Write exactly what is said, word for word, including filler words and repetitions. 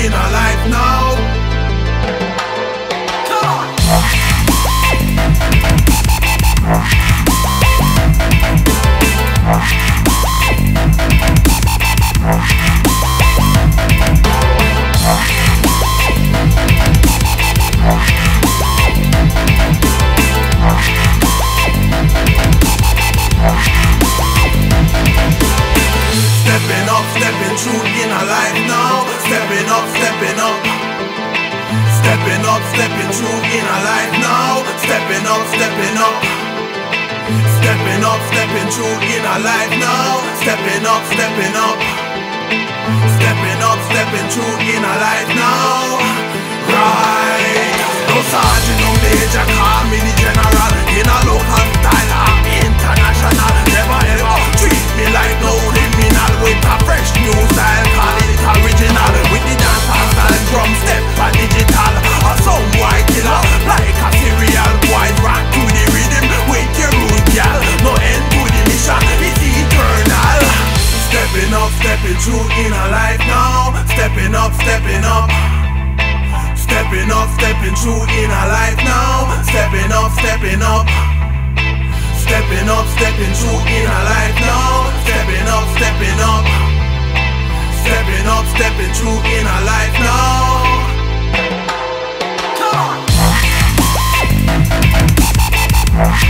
in our life now. Stepping up, stepping through in our life now. Stepping up, stepping up. Stepping up, stepping through in our life now. Stepping up, stepping up. Stepping up, stepping through in our life now. Stepping up, stepping up. Stepping up, stepping through in our life now. Right. No sergeant, no major, call me the general. In a local style, I'm international. Never ever treat me like no criminal. With a fresh new style, call it original. With the dancehall style, drum step and digital. A some white killer, like a serial boy. Rock to the rhythm with your rude gal. No end to the mission, it's eternal. Stepping up, stepping through in our life now. Stepping up, stepping up. Stepping up, stepping through in our life now. Stepping up, stepping up. Stepping up, stepping through in our life now. Stepping up, stepping up. Stepping up, stepping through in our life now. Come on.